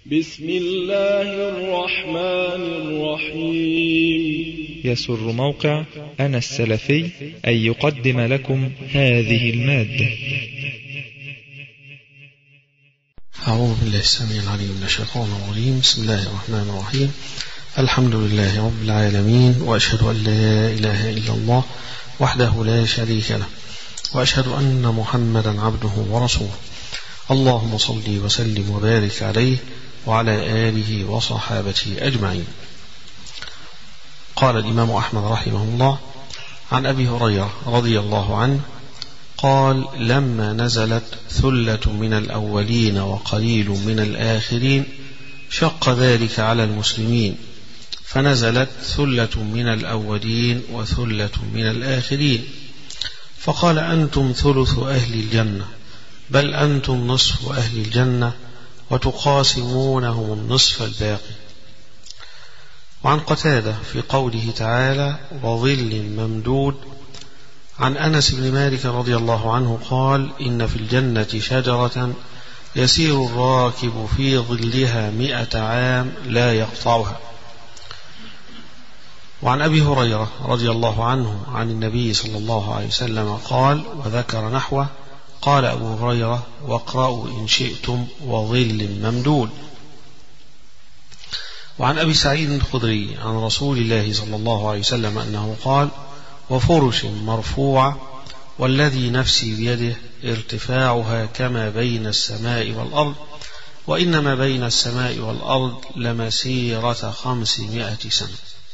بسم الله الرحمن الرحيم. يسر موقع أنا السلفي أن يقدم لكم هذه المادة. أعوذ بالله السميع العليم من الشيطان الرجيم. بسم الله الرحمن الرحيم. الحمد لله رب العالمين، وأشهد أن لا إله إلا الله وحده لا شريك له، وأشهد أن محمدا عبده ورسوله. اللهم صل وسلم وبارك عليه وعلى آله وصحابته أجمعين. قال الإمام أحمد رحمه الله عن أبي هريرة رضي الله عنه قال: لما نزلت ثلة من الأولين وقليل من الآخرين شق ذلك على المسلمين، فنزلت ثلة من الأولين وثلة من الآخرين، فقال: أنتم ثلث أهل الجنة، بل أنتم نصف أهل الجنة، وتقاسمونهم النصف الباقي. وعن قتادة في قوله تعالى: وظل ممدود، عن أنس بن مالك رضي الله عنه قال: إن في الجنة شجرة يسير الراكب في ظلها 100 عام لا يقطعها. وعن أبي هريرة رضي الله عنه عن النبي صلى الله عليه وسلم قال وذكر نحوه. قال أبو هريرة: واقرأوا إن شئتم وظل ممدود. وعن أبي سعيد الخدري عن رسول الله صلى الله عليه وسلم أنه قال: وفرش مرفوعة، والذي نفسي بيده ارتفاعها كما بين السماء والأرض، وإنما بين السماء والأرض لمسيرة 500 سنة.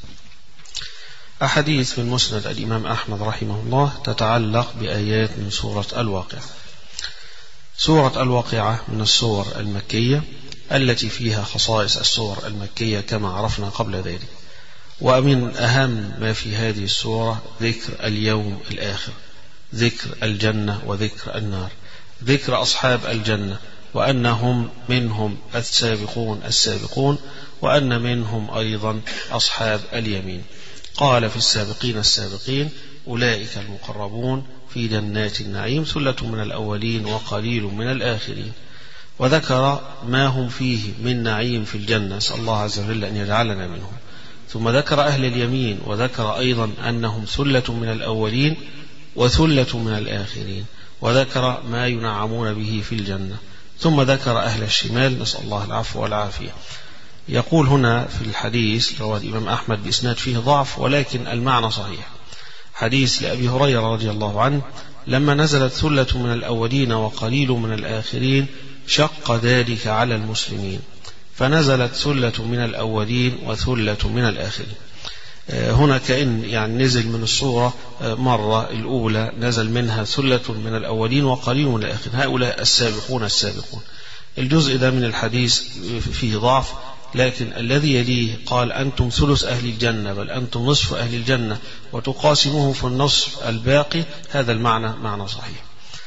أحاديث من مسند الإمام أحمد رحمه الله تتعلق بآيات من سورة الواقعة. سورة الواقعة من السور المكية التي فيها خصائص السور المكية كما عرفنا قبل ذلك. ومن أهم ما في هذه السورة ذكر اليوم الآخر، ذكر الجنة وذكر النار، ذكر أصحاب الجنة وأنهم منهم السابقون، وأن منهم أيضا أصحاب اليمين. قال: في السابقين أولئك المقربون في جنات النعيم، ثلة من الأولين وقليل من الآخرين. وذكر ما هم فيه من نعيم في الجنة، نسأل الله عز وجل أن يجعلنا منهم. ثم ذكر أهل اليمين، وذكر أيضا أنهم ثلة من الأولين وثلة من الآخرين، وذكر ما ينعمون به في الجنة. ثم ذكر أهل الشمال، نسأل الله العفو والعافية. يقول هنا في الحديث رواه الإمام أحمد بإسناد فيه ضعف، ولكن المعنى صحيح. حديث لأبي هريرة رضي الله عنه: لما نزلت ثلة من الأولين وقليل من الآخرين شق ذلك على المسلمين، فنزلت ثلة من الأولين وثلة من الآخرين. هنا كأن يعني نزل من الصورة مرة الأولى نزل منها ثلة من الأولين وقليل من الآخرين، هؤلاء السابقون. الجزء ده من الحديث فيه ضعف، لكن الذي يليه قال: أنتم ثلث أهل الجنة، بل أنتم نصف أهل الجنة، وتقاسموه في النصف الباقي. هذا المعنى معنى صحيح.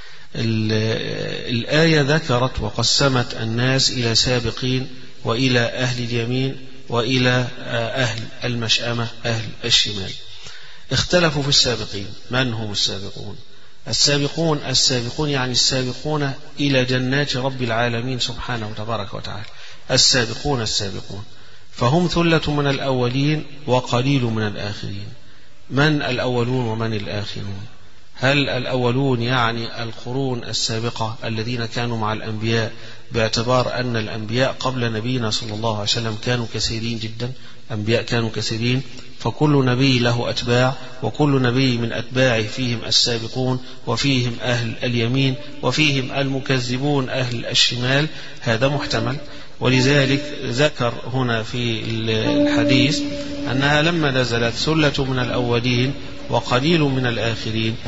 الآية ذكرت وقسمت الناس إلى سابقين وإلى أهل اليمين وإلى أهل المشأمة أهل الشمال. اختلفوا في السابقين. من هم السابقون؟ السابقون يعني السابقون إلى جنات رب العالمين سبحانه وتبارك وتعالى. السابقون فهم ثلة من الأولين وقليل من الآخرين. من الأولون ومن الآخرون؟ هل الأولون يعني القرون السابقة الذين كانوا مع الأنبياء، باعتبار أن الأنبياء قبل نبينا صلى الله عليه وسلم كانوا كثيرين جدا، أنبياء كانوا كثيرين، فكل نبي له أتباع، وكل نبي من أتباعه فيهم السابقون وفيهم أهل اليمين وفيهم المكذبون أهل الشمال. هذا محتمل. ولذلك ذكر هنا في الحديث أنها لما نزلت ثلة من الأولين وقليل من الآخرين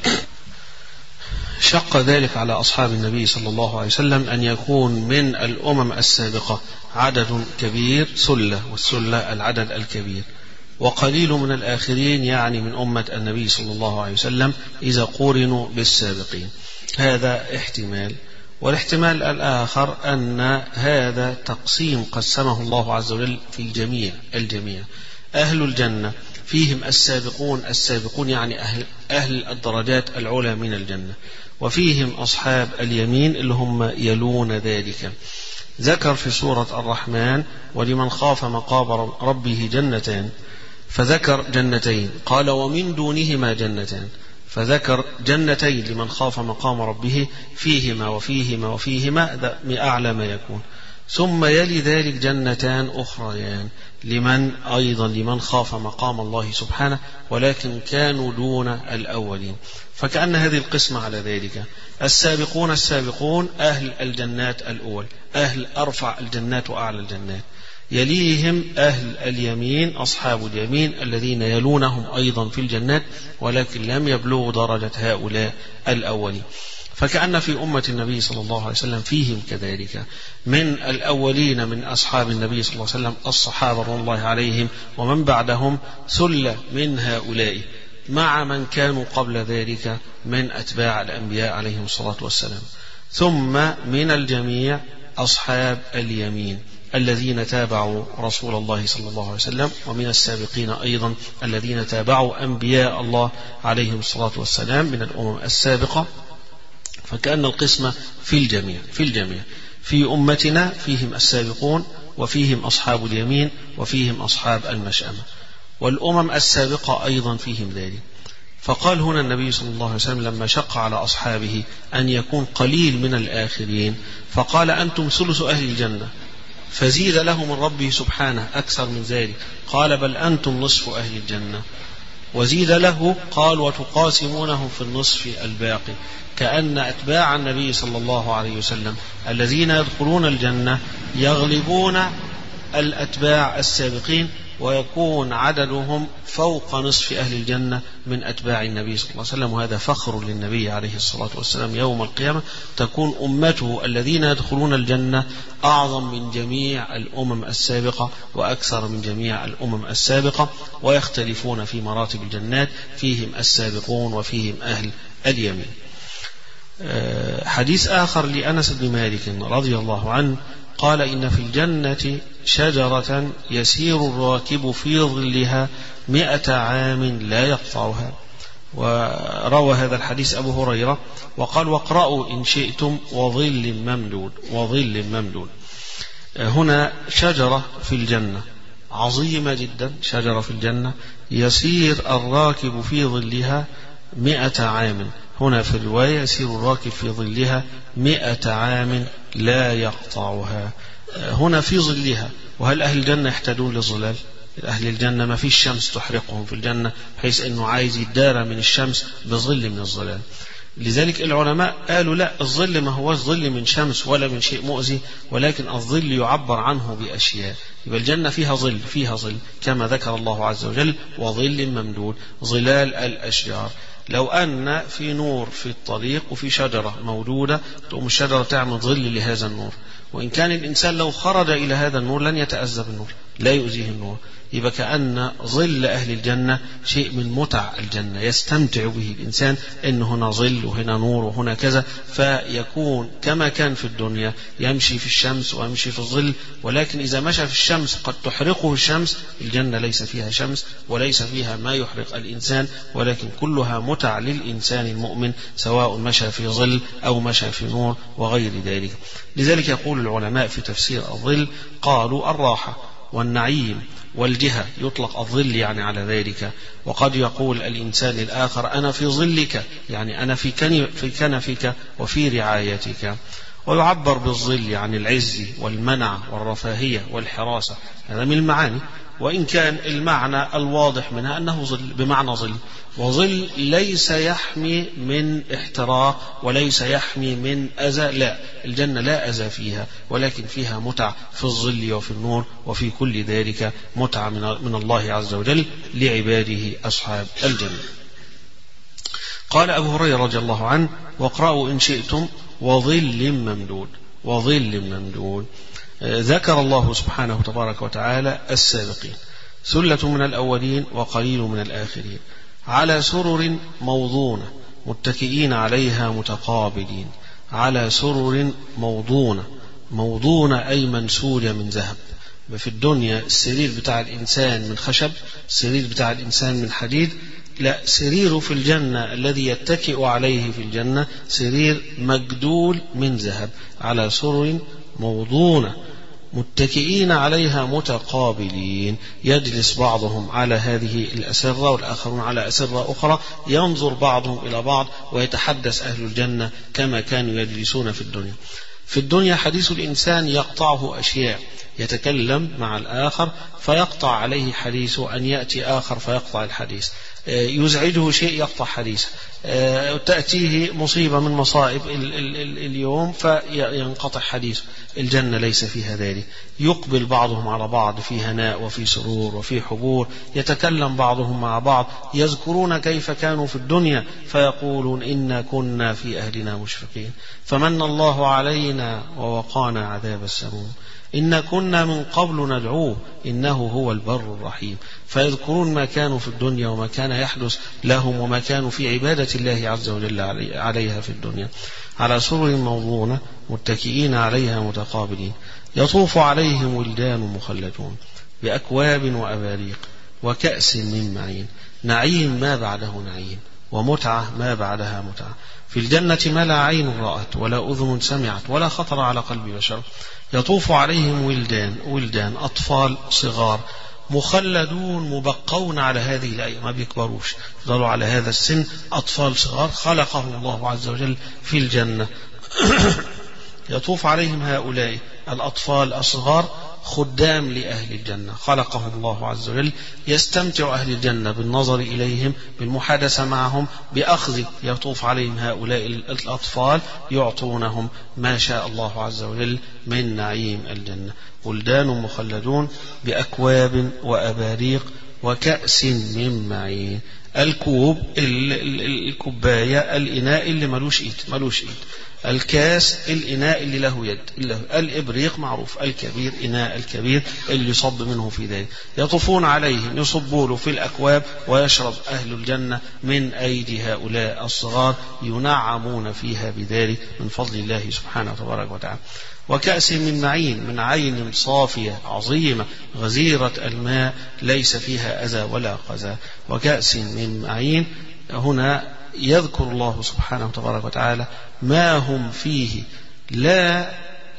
شق ذلك على أصحاب النبي صلى الله عليه وسلم أن يكون من الأمم السابقة عدد كبير، ثلة، والثلة العدد الكبير، وقليل من الآخرين يعني من أمة النبي صلى الله عليه وسلم إذا قورنوا بالسابقين. هذا احتمال. والاحتمال الآخر أن هذا تقسيم قسمه الله عز وجل في الجميع. أهل الجنة فيهم السابقون يعني أهل الدرجات العلى من الجنة، وفيهم أصحاب اليمين اللي هم يلون ذلك. ذكر في سورة الرحمن ولمن خاف مقام ربه جنتان، فذكر جنتين، قال ومن دونهما جنتان، فذكر جنتين لمن خاف مقام ربه فيهما وفيهما وفيهما أعلى ما يكون، ثم يلي ذلك جنتان أخريان لمن خاف مقام الله سبحانه ولكن كانوا دون الأولين. فكأن هذه القسمة على ذلك: السابقون أهل الجنات الأول، أهل أرفع الجنات وأعلى الجنات، يليهم أهل اليمين أصحاب اليمين الذين يلونهم أيضا في الجنات ولكن لم يبلغوا درجة هؤلاء الأولين. فكأن في أمة النبي صلى الله عليه وسلم فيهم كذلك من الأولين من أصحاب النبي صلى الله عليه وسلم الصحابة رضي الله عليهم ومن بعدهم ثلة من هؤلاء مع من كانوا قبل ذلك من أتباع الأنبياء عليهم الصلاة والسلام، ثم من الجميع أصحاب اليمين الذين تابعوا رسول الله صلى الله عليه وسلم، ومن السابقين أيضا الذين تابعوا أنبياء الله عليهم الصلاة والسلام من الأمم السابقة. فكأن القسمة في الجميع في أمتنا فيهم السابقون وفيهم أصحاب اليمين وفيهم أصحاب المشأمة، والأمم السابقة أيضا فيهم ذلك. فقال هنا النبي صلى الله عليه وسلم لما شق على أصحابه أن يكون قليل من الآخرين فقال أنتم ثلث أهل الجنة، فزيد له من ربه سبحانه أكثر من ذلك قال بل أنتم نصف أهل الجنة، وزيد له قال وتقاسمونه في النصف الباقي، كأن أتباع النبي صلى الله عليه وسلم الذين يدخلون الجنة يغلبون الأتباع السابقين ويكون عددهم فوق نصف أهل الجنة من أتباع النبي صلى الله عليه وسلم. وهذا فخر للنبي عليه الصلاة والسلام يوم القيامة، تكون أمته الذين يدخلون الجنة أعظم من جميع الأمم السابقة وأكثر من جميع الأمم السابقة، ويختلفون في مراتب الجنات، فيهم السابقون وفيهم أهل اليمين. حديث آخر لأنس بن مالك رضي الله عنه قال إن في الجنة شجرة يسير الراكب في ظلها 100 عام لا يقطعها. وروى هذا الحديث أبو هريرة وقال واقرأوا إن شئتم وظل ممدود. هنا شجرة في الجنة عظيمة جدا، شجرة في الجنة يسير الراكب في ظلها 100 عام، هنا في الرواية يسير الراكب في ظلها 100 عام لا يقطعها، هنا في ظلها. وهل أهل الجنة يحتاجون لظلال؟ أهل الجنة ما فيش شمس تحرقهم في الجنة بحيث أنه عايز يدارى من الشمس بظل من الظلال. لذلك العلماء قالوا لا، الظل ما هو ظل من شمس ولا من شيء مؤذي، ولكن الظل يعبر عنه بأشياء. يبقى الجنة فيها ظل كما ذكر الله عز وجل وظل ممدود، ظلال الأشجار. لو أن في نور في الطريق وفي شجرة موجودة تقوم الشجرة تعمل ظل لهذا النور، وإن كان الإنسان لو خرج إلى هذا النور لن يتأذى بالنور، لا يؤذيه النور. يبقى كأن ظل أهل الجنة شيء من متع الجنة يستمتع به الإنسان، إن هنا ظل وهنا نور وهنا كذا، فيكون كما كان في الدنيا يمشي في الشمس ويمشي في الظل. ولكن إذا مشى في الشمس قد تحرقه الشمس، الجنة ليس فيها شمس وليس فيها ما يحرق الإنسان، ولكن كلها متع للإنسان المؤمن سواء مشى في ظل أو مشى في نور وغير ذلك. لذلك يقول العلماء في تفسير الظل قالوا الراحة والنعيم والجهة، يطلق الظل يعني على ذلك. وقد يقول الإنسان الآخر أنا في ظلك، يعني أنا في كنفك وفي رعايتك. ويعبر بالظل عن العز والمنع والرفاهية والحراسة، هذا من المعاني، وإن كان المعنى الواضح منها أنه ظل بمعنى ظل، وظل ليس يحمي من احتراق وليس يحمي من أذى، لا، الجنة لا أذى فيها، ولكن فيها متع في الظل وفي النور وفي كل ذلك متع من الله عز وجل لعباده أصحاب الجنة. قال أبو هريرة رضي الله عنه واقرأوا إن شئتم وظل ممدود. ذكر الله سبحانه تبارك وتعالى السابقين، ثلة من الأولين وقليل من الآخرين، على سرر موضونة متكئين عليها متقابلين، على سرر موضونة أي منسوجة من ذهب. في الدنيا السرير بتاع الإنسان من خشب، السرير بتاع الإنسان من حديد، لا، سريره في الجنة الذي يتكئ عليه في الجنة سرير مجدول من ذهب، على سرر موضونة متكئين عليها متقابلين، يجلس بعضهم على هذه الأسرة والآخرون على أسرة أخرى، ينظر بعضهم إلى بعض ويتحدث أهل الجنة كما كانوا يجلسون في الدنيا. في الدنيا حديث الإنسان يقطعه أشياء، يتكلم مع الآخر فيقطع عليه حديث، أن يأتي آخر فيقطع الحديث، يزعجه شيء يقطع حديثه، تأتيه مصيبة من مصائب اليوم فينقطع حديثه. الجنة ليس فيها ذلك، يقبل بعضهم على بعض في هناء وفي سرور وفي حبور، يتكلم بعضهم مع بعض، يذكرون كيف كانوا في الدنيا فيقولون إنا كنا في أهلنا مشفقين فمن الله علينا ووقانا عذاب السموم إنا كنا من قبل ندعوه إنه هو البر الرحيم. فيذكرون ما كانوا في الدنيا وما كان يحدث لهم وما كانوا في عبادة الله عز وجل عليها في الدنيا، على سرر موضونة متكئين عليها متقابلين، يطوف عليهم ولدان مخلدون بأكواب وأباريق وكأس من معين. نعيم ما بعده نعيم، ومتعة ما بعدها متعة. في الجنة ما لا عين رأت ولا أذن سمعت ولا خطر على قلب بشر. يطوف عليهم ولدان أطفال صغار مخلدون مبقون على هذه الأيام، ما بيكبروش، يظلوا على هذا السن، أطفال صغار خلقهم الله عز وجل في الجنة. يطوف عليهم هؤلاء الأطفال الصغار خدام لأهل الجنة، خلقهم الله عز وجل، يستمتع أهل الجنة بالنظر إليهم، بالمحادثة معهم، بأخذ. يطوف عليهم هؤلاء الأطفال يعطونهم ما شاء الله عز وجل من نعيم الجنة. ولدان مخلدون بأكواب وأباريق وكأس من معين. الكوب الكوباية، الإناء اللي ملوش إيد. الكاس الإناء اللي له يد. الإبريق معروف الكبير، إناء الكبير اللي يصب منه في ذلك. يطوفون عليهم، يصبوا له في الأكواب ويشرب أهل الجنة من أيدي هؤلاء الصغار، ينعمون فيها بذلك من فضل الله سبحانه وتبارك وتعالى. وكأس من معين، من عين صافية عظيمة غزيرة الماء ليس فيها أذى ولا قذى. وكأس من معين، هنا يذكر الله سبحانه وتبارك وتعالى ما هم فيه، لا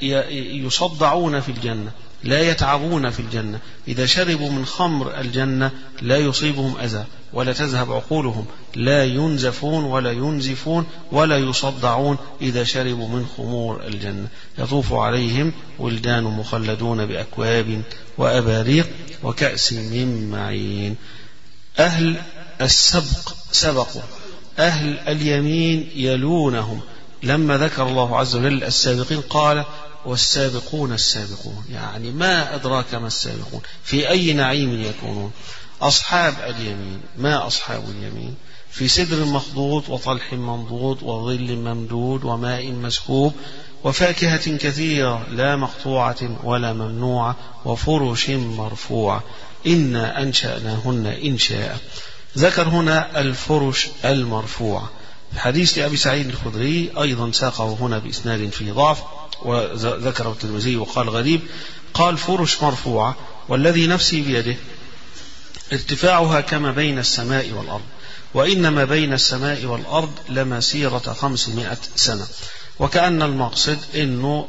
يصدعون في الجنة، لا يتعبون في الجنة. إذا شربوا من خمر الجنة لا يصيبهم أذى ولا تذهب عقولهم، لا ينزفون ولا ينزفون ولا يصدعون إذا شربوا من خمور الجنة. يطوف عليهم ولدان مخلدون بأكواب وأباريق وكأس من معين. أهل السبق سبقوا، أهل اليمين يلونهم. لما ذكر الله عز وجل السابقين قال والسابقون السابقون، يعني ما أدراك ما السابقون، في أي نعيم يكونون. أصحاب اليمين، ما أصحاب اليمين؟ في سدر مخضود وطلح منضود وظل ممدود وماء مسكوب وفاكهة كثيرة لا مقطوعة ولا ممنوعة وفرش مرفوعة إنا أنشأناهن إنشاء. ذكر هنا الفرش المرفوعة. الحديث لأبي سعيد الخدري أيضا ساقه هنا بإسناد فيه ضعف، وذكره الترمذي وقال غريب. قال فرش مرفوعة والذي نفسي بيده ارتفاعها كما بين السماء والأرض، وإنما بين السماء والأرض لمسيرة 500 سنة. وكأن المقصد أنه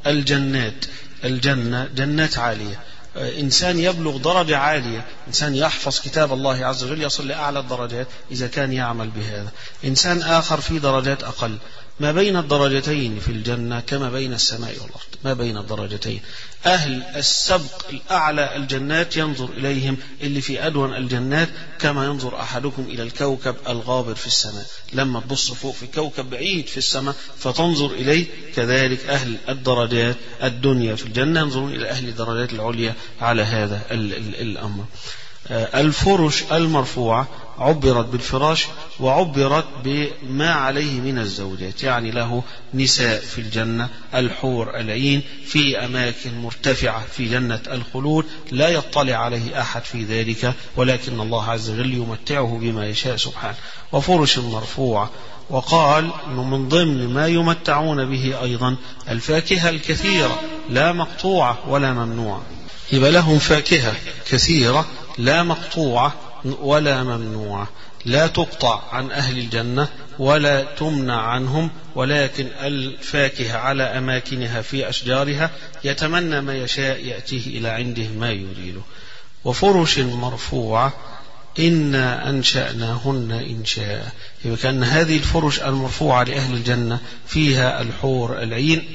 الجنة جنات عالية، إنسان يبلغ درجة عالية، إنسان يحفظ كتاب الله عز وجل يصل لأعلى الدرجات إذا كان يعمل بهذا. إنسان آخر في درجات أقل. ما بين الدرجتين في الجنة كما بين السماء والأرض، ما بين الدرجتين. أهل السبق الأعلى الجنات ينظر إليهم اللي في أدون الجنات كما ينظر أحدكم إلى الكوكب الغابر في السماء. لما تبص فوق في كوكب بعيد في السماء فتنظر إليه، كذلك أهل الدرجات الدنيا في الجنة ينظرون إلى أهل الدرجات العليا على هذا الأمر. الفرش المرفوعة عبرت بالفراش وعبرت بما عليه من الزوجات، يعني له نساء في الجنة، الحور العين في أماكن مرتفعة في جنة الخلود لا يطلع عليه أحد في ذلك، ولكن الله عز وجل يمتعه بما يشاء سبحانه. وفرش مرفوعة. وقال إنه من ضمن ما يمتعون به أيضا الفاكهة الكثيرة لا مقطوعة ولا ممنوعة. يبقى لهم فاكهة كثيرة لا مقطوعة ولا ممنوعة، لا تقطع عن أهل الجنة ولا تمنع عنهم، ولكن الفاكهة على أماكنها في أشجارها، يتمنى ما يشاء يأتيه إلى عنده ما يريده. وفرش مرفوعة إنا أنشأناهن إنشاء. يبقى كأن هذه الفرش المرفوعة لأهل الجنة فيها الحور العين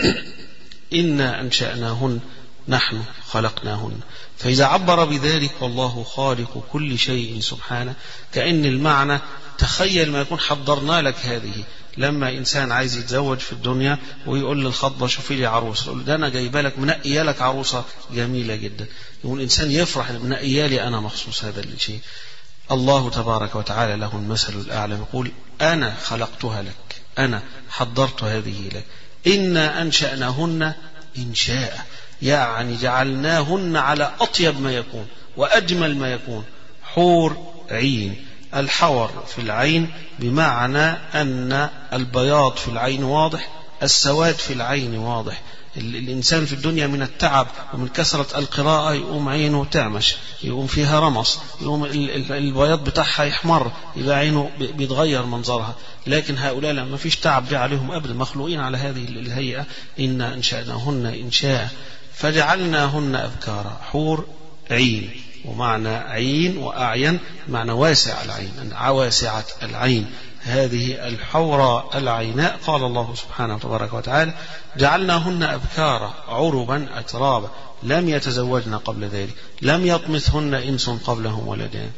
إنا أنشأناهن نحن خلقناهن. فإذا عبر بذلك والله خالق كل شيء سبحانه، كأن المعنى تخيل ما يكون حضرنا لك هذه. لما إنسان عايز يتزوج في الدنيا ويقول للخطبة شوفي لي عروسة، يقول ده أنا جايبه لك منقية لك عروسة جميلة جدا، يقول الإنسان يفرح منقية لي أنا مخصوص هذا الشيء. الله تبارك وتعالى له المثل الأعلى، يقول أنا خلقتها لك، أنا حضرت هذه لك. إنا أنشأناهن إنشاء، يعني جعلناهن على أطيب ما يكون وأجمل ما يكون، حور عين. الحور في العين بمعنى أن البياض في العين واضح، السواد في العين واضح. الإنسان في الدنيا من التعب ومن كثرة القراءة يقوم عينه تعمش، يقوم فيها رمص، يقوم البياض بتاعها يحمر، يبقى عينه بيتغير منظرها. لكن هؤلاء لما فيش تعب جه عليهم أبدا، مخلوقين على هذه الهيئة. إنا أنشأناهن إنشاء فجعلناهن أبكارا، حور عين. ومعنى عين وأعين معنى واسع العين، واسعة العين. هذه الحوراء العيناء قال الله سبحانه تبارك وتعالى جعلناهن أبكارا عربا أترابا لم يتزوجن قبل ذلك، لم يطمثهن إنس قبلهم ولا جان.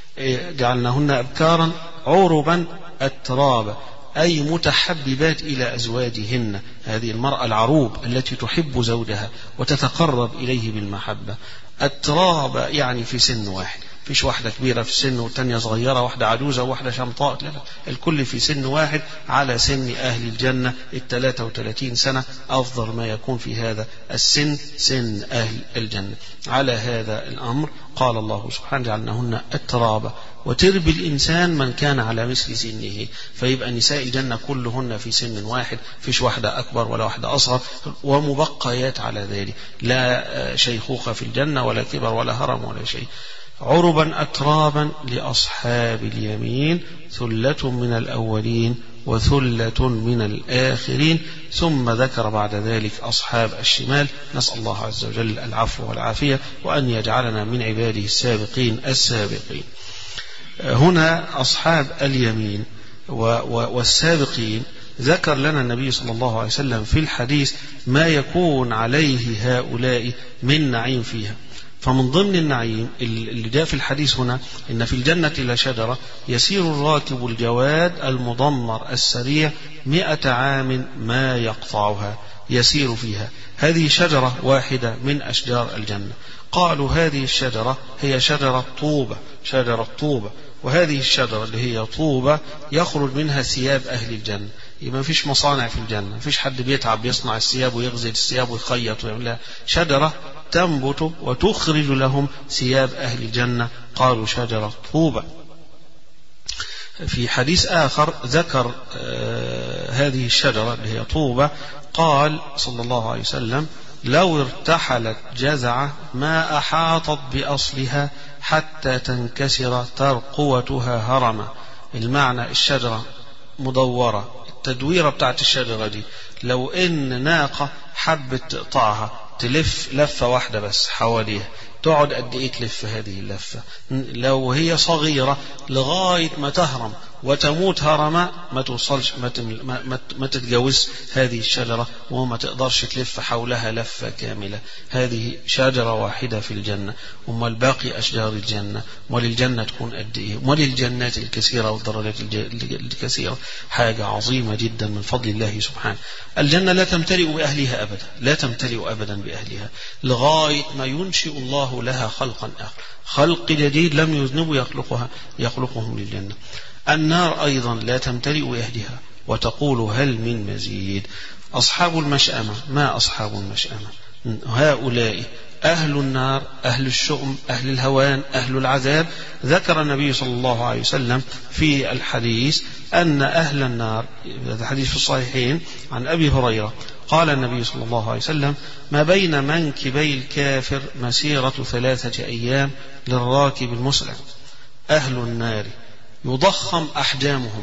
جعلناهن أبكارا عربا أترابا، أي متحببات إلى أزواجهن. هذه المرأة العروب التي تحب زوجها وتتقرب إليه بالمحبة. التراب يعني في سن واحد، فيش واحدة كبيرة في السن والتانية صغيرة، واحدة عجوزة وواحدة شمطاء، لا، الكل في سن واحد على سن أهل الجنة 33 سنة. أفضل ما يكون في هذا السن سن أهل الجنة. على هذا الأمر قال الله سبحانه جعلناهن أترابا، وتربي الإنسان من كان على مثل سنه. فيبقى نساء الجنة كلهن في سن واحد، فيش واحدة أكبر ولا واحدة أصغر، ومبقيات على ذلك، لا شيخوخة في الجنة ولا كبر ولا هرم ولا شيء. عربا أترابا لأصحاب اليمين ثلة من الأولين وثلة من الآخرين. ثم ذكر بعد ذلك أصحاب الشمال. نسأل الله عز وجل العفو والعافية، وأن يجعلنا من عباده السابقين السابقين. هنا أصحاب اليمين والسابقين ذكر لنا النبي صلى الله عليه وسلم في الحديث ما يكون عليه هؤلاء من نعيم فيها. فمن ضمن النعيم اللي جاء في الحديث هنا إن في الجنة لشجرة يسير الراكب الجواد المضمر السريع 100 عام ما يقطعها، يسير فيها. هذه شجرة واحدة من أشجار الجنة. قالوا هذه الشجرة هي شجرة طوبة، شجرة طوبة. وهذه الشجرة اللي هي طوبة يخرج منها ثياب أهل الجنة. يبقى ما فيش مصانع في الجنة، ما فيش حد بيتعب بيصنع الثياب ويغزل الثياب ويخيط ويعملها. شجرة تنبت وتخرج لهم ثياب أهل الجنة. قالوا شجرة طوبة. في حديث آخر ذكر هذه الشجرة اللي هي طوبة، قال صلى الله عليه وسلم لو ارتحلت جذعة ما أحاطت بأصلها حتى تنكسر ترقوتها هرما. المعنى الشجرة مدورة، التدويرة بتاعت الشجرة دي لو إن ناقة حبت تقطعها تلف لفة واحدة بس حواليها، تقعد قد إيه تلف هذه اللفة؟ لو هي صغيرة لغاية ما تهرم وتموت هرما ما توصلش، ما تتجاوز هذه الشجرة وما تقدرش تلف حولها لفة كاملة. هذه شجرة واحدة في الجنة. وما الباقي أشجار الجنة، وللجنة تكون قد إيه، وللجنات الكثيرة والدرجات الكثيرة. حاجة عظيمة جدا من فضل الله سبحانه. الجنة لا تمتلئ بأهلها أبدا، لا تمتلئ أبدا بأهلها لغاية ما ينشئ الله لها خلقا آخر، خلق جديد لم يذنبوا يخلقهم للجنة. النار أيضا لا تمتلئ بأهلها وتقول هل من مزيد. أصحاب المشأمة، ما أصحاب المشأمة؟ هؤلاء أهل النار، أهل الشؤم، أهل الهوان، أهل العذاب. ذكر النبي صلى الله عليه وسلم في الحديث أن أهل النار، هذا حديث في الصحيحين عن أبي هريرة، قال النبي صلى الله عليه وسلم ما بين منكبي الكافر مسيرة 3 أيام للراكب المسلم. أهل النار يضخم أحجامهم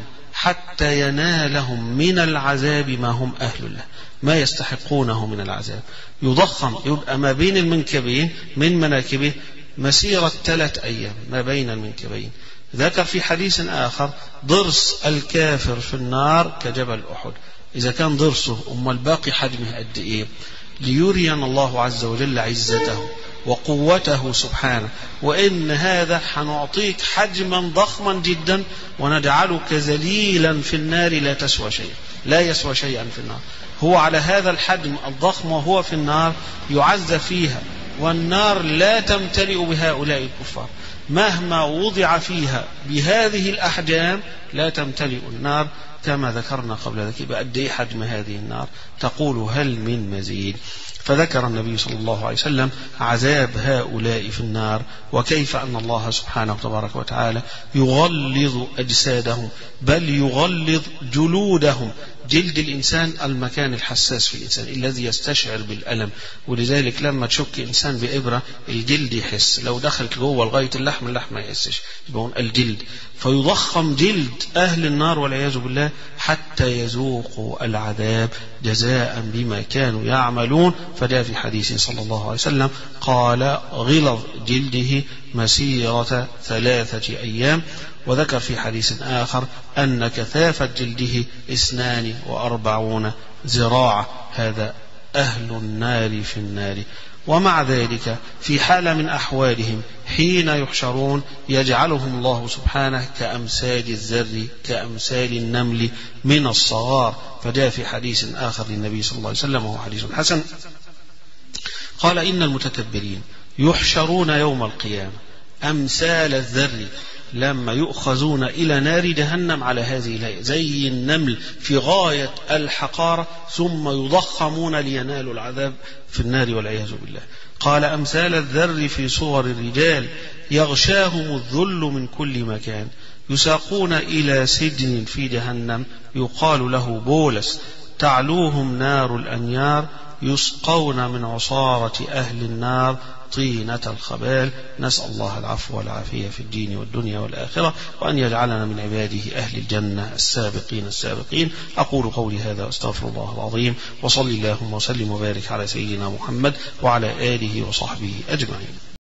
حتى ينالهم من العذاب ما هم أهل له، ما يستحقونه من العذاب. يضخم، يبقى ما بين المنكبين من مناكبه مسيرة 3 أيام ما بين المنكبين. ذكر في حديث آخر ضرس الكافر في النار كجبل أحد. إذا كان ضرسه الباقي حجمه قد إيه؟ ليرينا الله عز وجل عزته وقوته سبحانه، وإن هذا حنعطيك حجما ضخما جدا ونجعلك ذليلا في النار لا تسوى شيئا، لا يسوى شيئا في النار. هو على هذا الحجم الضخم وهو في النار يعذب فيها، والنار لا تمتلئ بهؤلاء الكفار، مهما وضع فيها بهذه الأحجام لا تمتلئ النار كما ذكرنا قبل ذلك. يبقى قد ايه حجم هذه النار؟ تقول هل من مزيد؟ فذكر النبي صلى الله عليه وسلم عذاب هؤلاء في النار، وكيف أن الله سبحانه تبارك وتعالى يغلظ أجسادهم، بل يغلظ جلودهم. جلد الإنسان المكان الحساس في الإنسان الذي يستشعر بالألم، ولذلك لما تشك إنسان بإبرة الجلد يحس، لو دخلت جوه لغاية اللحم ما يحسش، يبقى الجلد. فيضخم جلد أهل النار والعياذ بالله حتى يذوقوا العذاب جزاء بما كانوا يعملون. فجاء في حديث صلى الله عليه وسلم قال غلظ جلده مسيرة 3 أيام. وذكر في حديث آخر أن كثافة جلده 42 ذراعا. هذا أهل النار في النار. ومع ذلك في حالة من أحوالهم حين يحشرون يجعلهم الله سبحانه كأمثال الذر، كأمثال النمل من الصغار. فجاء في حديث آخر للنبي صلى الله عليه وسلم وهو حديث حسن قال إن المتكبرين يحشرون يوم القيامة أمثال الذر لما يؤخذون إلى نار جهنم على هذه الهيئة زي النمل في غاية الحقارة، ثم يضخمون لينالوا العذاب في النار والعياذ بالله. قال أمثال الذر في صور الرجال يغشاهم الذل من كل مكان، يساقون إلى سجن في جهنم يقال له بولس، تعلوهم نار الأنيار، يسقون من عصارة أهل النار طينة الخبال. نسأل الله العفو والعافية في الدين والدنيا والآخرة، وأن يجعلنا من عباده أهل الجنة السابقين. أقول قولي هذا أستغفر الله العظيم، وصلي اللهم وسلم وبارك على سيدنا محمد وعلى آله وصحبه أجمعين.